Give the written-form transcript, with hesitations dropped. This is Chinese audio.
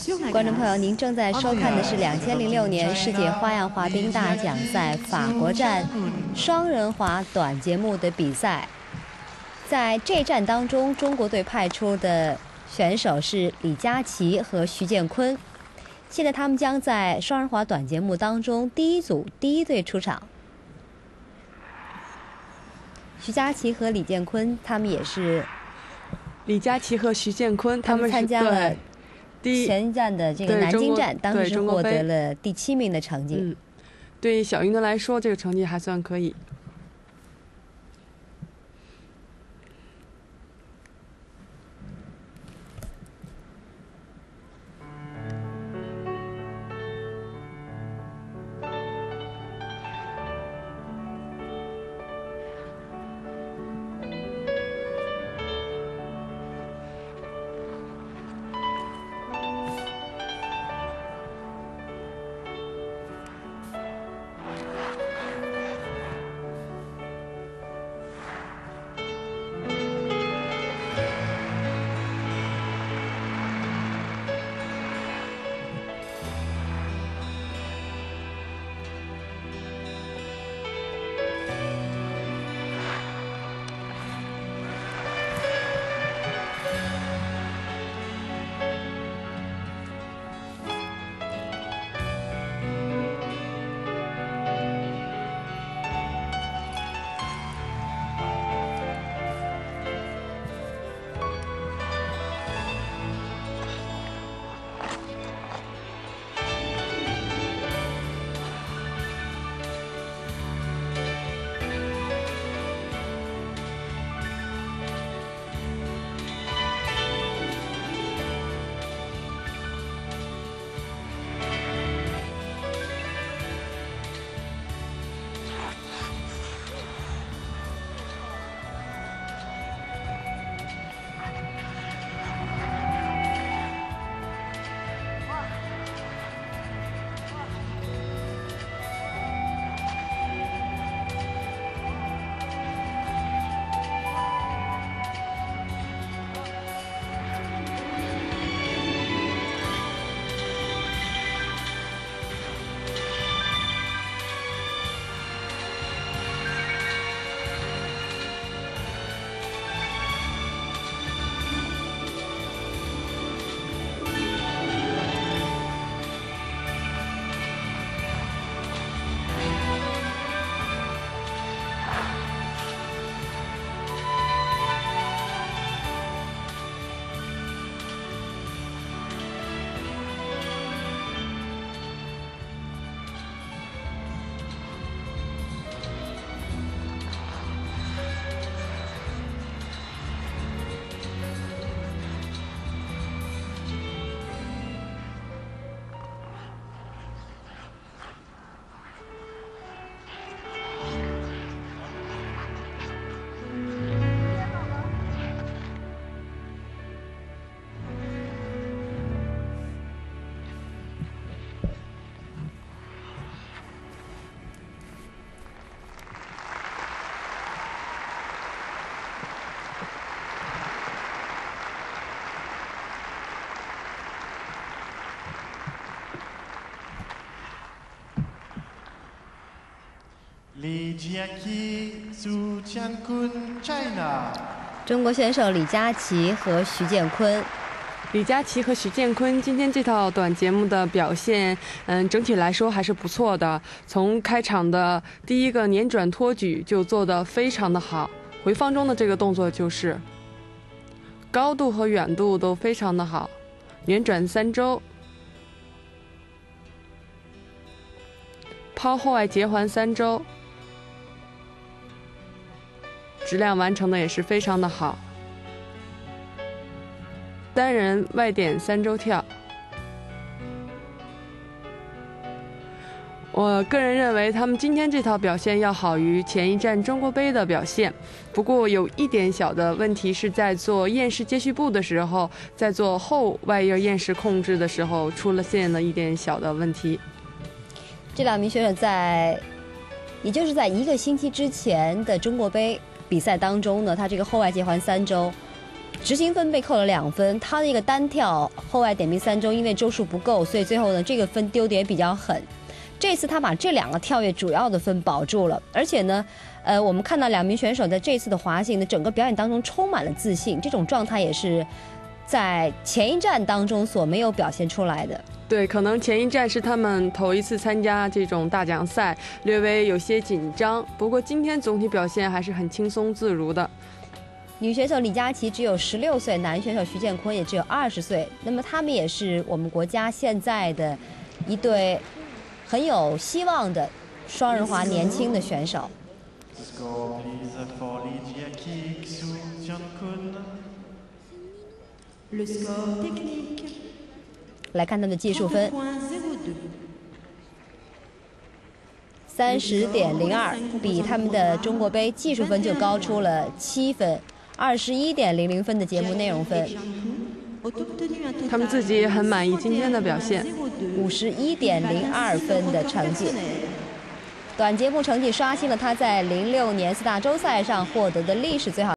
观众朋友，您正在收看的是2006年世界花样滑冰大奖赛法国站双人滑短节目的比赛。在这站当中，中国队派出的选手是李佳琦和徐建坤。现在他们将在双人滑短节目当中第一组第一队出场。徐佳琦和李建坤，他们也是。 李佳琦和徐建坤， 他们参加了前一站的这个南京站，当时获得了第7名的成绩。 对小运动来说，这个成绩还算可以。 Jiaqi Li Jiankun China。 中国选手李佳琦和徐建坤。 李佳琦和徐建坤今天这套短节目的表现，整体来说还是不错的。从开场的第一个捻转托举就做得非常的好，回放中的这个动作就是高度和远度都非常的好，捻转3周，抛后外结环3周，质量完成的也是非常的好。单人外点3周跳，我个人认为他们今天这套表现要好于前一站中国杯的表现。不过有一点小的问题是在做燕式接续步的时候，在做后外叶燕式控制的时候出现了一点小的问题。 这2名选手也就是在1个星期之前的中国杯比赛当中呢，他这个后外结环3周执行分被扣了2分，他的一个单跳后外点评3周，因为周数不够，所以最后呢这个分丢得也比较狠。这次他把这2个跳跃主要的分保住了，而且呢，我们看到2名选手在这次的滑行的整个表演当中充满了自信，这种状态也是在前一站当中所没有表现出来的。 对，可能前一站是他们头一次参加这种大奖赛，略微有些紧张。不过今天总体表现还是很轻松自如的。 女选手李佳琦只有16岁，男选手徐建坤也只有20岁。那么他们也是我们国家现在的一对很有希望的双人滑年轻的选手。 Score please for Jiaqi Li, Jiankun. Le score technique. 来看他们的技术分，30.02，比他们的中国杯技术分就高出了7分，21.00分的节目内容分。 他们自己也很满意今天的表现 ，51.02分的成绩。短节目成绩刷新了他在06年4大洲赛上获得的历史最好。